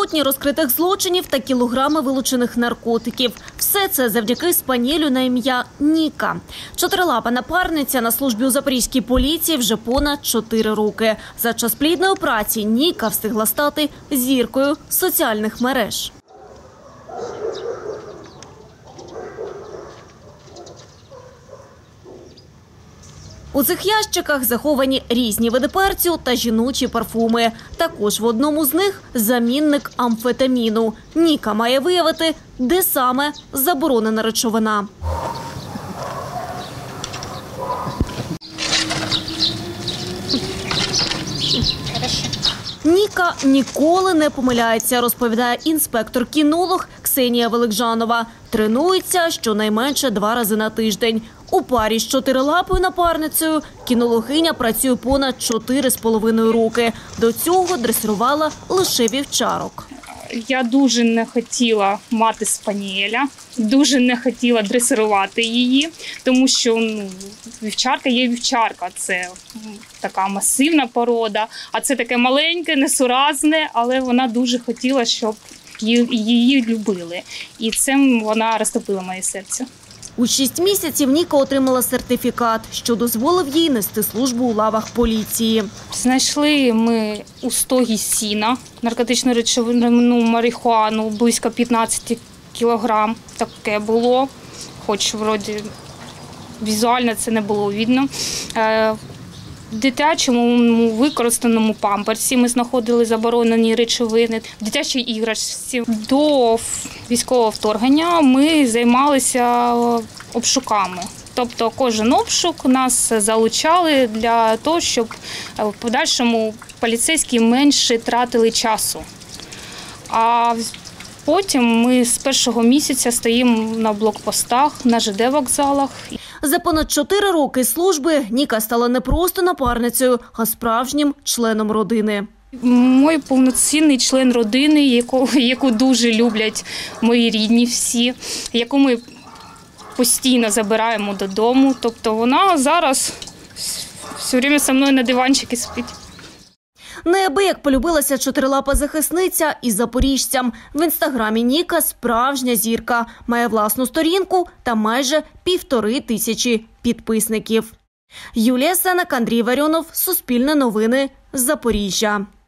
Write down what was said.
Сотні розкритих злочинів та кілограми вилучених наркотиків. Все це завдяки спаніелю на ім'я Ніка. Чотирилапа напарниця на службі у запорізькій поліції вже понад 4 роки. За час плідної праці Ніка встигла стати зіркою соціальних мереж. У цих ящиках заховані різні види перцю та жіночі парфуми. Також в одному з них замінник амфетаміну. Ніка має виявити, де саме заборонена речовина. Ніка ніколи не помиляється, розповідає інспектор-кінолог Ксенія Великжанова. Тренується щонайменше 2 рази на тиждень. У парі з чотирилапою напарницею кінологиня працює понад 4,5 роки. До цього дресирувала лише вівчарок. Я дуже не хотіла мати спаніеля, дуже не хотіла дресирувати її, тому що вівчарка є вівчарка, це така масивна порода, а це таке маленьке, несуразне, але вона дуже хотіла, щоб її любили. І цим вона розтопила моє серце. У 6 місяців Ніка отримала сертифікат, що дозволив їй нести службу у лавах поліції. Знайшли ми у стогі сіна, наркотичну речовину марихуану, близько 15 кілограм. Таке було, хоч вроді візуально це не було видно. В дитячому використаному памперсі ми знаходили заборонені речовини. В дитячій іграшці до військового вторгнення ми займалися обшуками. Тобто кожен обшук нас залучали для того, щоб в подальшому поліцейські менше тратили часу. А потім ми з першого місяця стоїмо на блокпостах, на ЖД-вокзалах. За понад 4 роки служби Ніка стала не просто напарницею, а справжнім членом родини. Мій повноцінний член родини, яку дуже люблять мої рідні всі, яку ми постійно забираємо додому. Тобто вона зараз все час зі мною на диванчику спить. Неабияк полюбилася чотирилапа захисниця і запоріжцям. В інстаграмі Ніка справжня зірка. Має власну сторінку та майже 1500 підписників. Юлія Сенак, Андрій Варіонов, Суспільне новини, Запоріжжя.